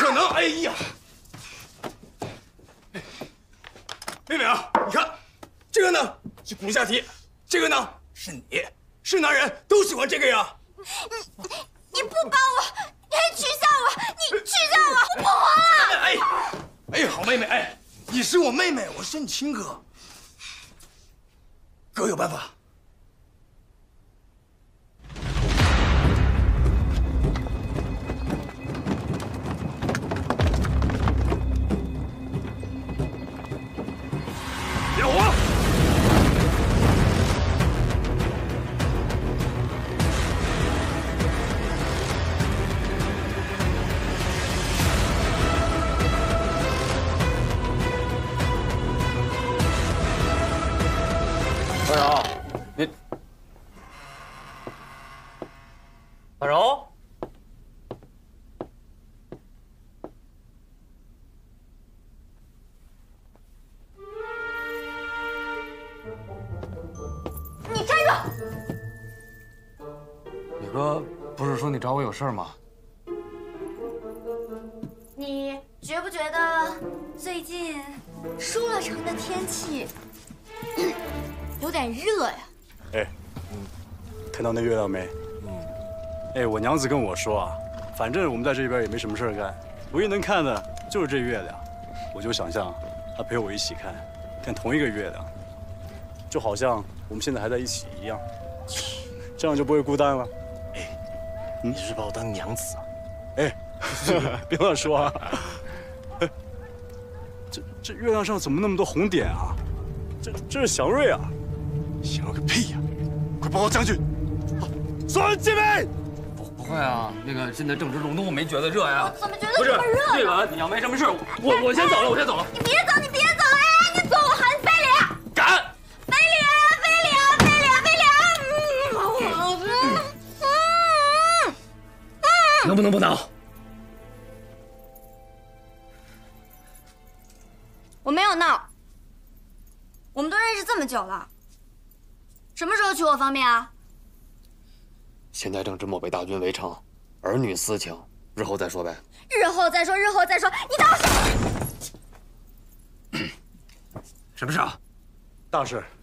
可能！哎呀，妹妹啊，你看，这个呢是骨架体，这个呢是你，是男人都喜欢这个呀。 你不帮我，你还取笑我，你取笑我，我不活了！ 哎，好妹妹，哎，你是我妹妹，我是你亲哥，哥有办法。 有啊！ 大柔，你大柔， 你站住！ 宇哥不是说你找我有事吗？ 你觉不觉得最近舒乐城的天气有点热呀？ 哎，看到那月亮没？哎，我娘子跟我说啊，反正我们在这边也没什么事干，唯一能看的就是这月亮。我就想象她陪我一起看，看同一个月亮，就好像我们现在还在一起一样，这样就不会孤单了。 哎，你是把我当娘子啊？ 哎，别乱说啊！哎，这月亮上怎么那么多红点啊？这是祥瑞啊！ 祥瑞个屁呀！快报告将军！所有人戒备！ 不会啊，那个现在正值隆冬，我没觉得热呀。 怎么觉得这么热？ 这个你要没什么事，我先走了，我先走了。 你别走，你别走！哎，你走我喊非礼！ 敢！ 非礼！ 能不能不闹？ 我没有闹。我们都认识这么久了，什么时候娶我方便啊？ 现在正值漠北大军围城，儿女私情，日后再说呗。 日后再说，日后再说。你当我什么事啊？ 大事，